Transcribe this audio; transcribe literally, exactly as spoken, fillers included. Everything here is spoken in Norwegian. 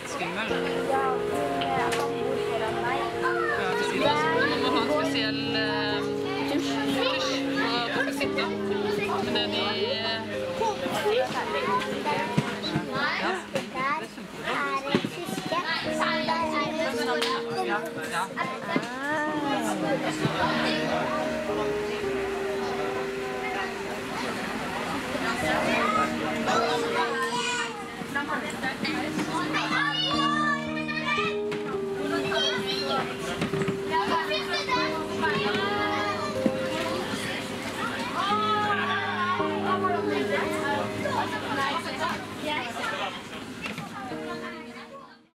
litt skummel. Ja, han bor foran meg. Ja, ved siden av oss. Man må ha en spesiell tusj for at du skal sitte. Men det de... Ja, det er kjempebra. Ja, ja. Yes.